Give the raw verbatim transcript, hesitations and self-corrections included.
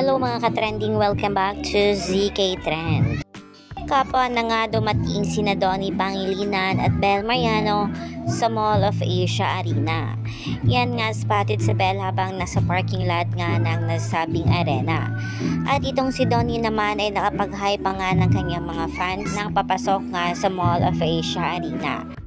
Hello mga ka-trending, welcome back to Z K Trend. Kapwa na nga dumating sina Donnie Pangilinan at Bel Mariano sa Mall of Asia Arena. Yan nga spotted sa Bel habang nasa parking lot nga ng nasabing arena. At itong si Donnie naman ay nakapag-hi pa nga ng kanyang mga fans nang papasok nga sa Mall of Asia Arena.